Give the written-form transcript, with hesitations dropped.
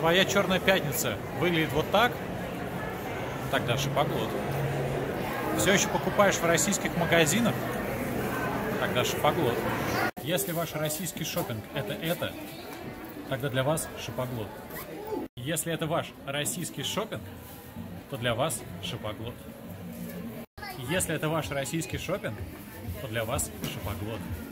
твоя черная пятница выглядит вот так, тогда шопоглот. Все еще покупаешь в российских магазинах, тогда шопоглот. Если ваш российский шопинг это, тогда для вас шопоглот. Если это ваш российский шопинг, то для вас шопоглот. Если это ваш российский шопинг, то для вас шопоглот.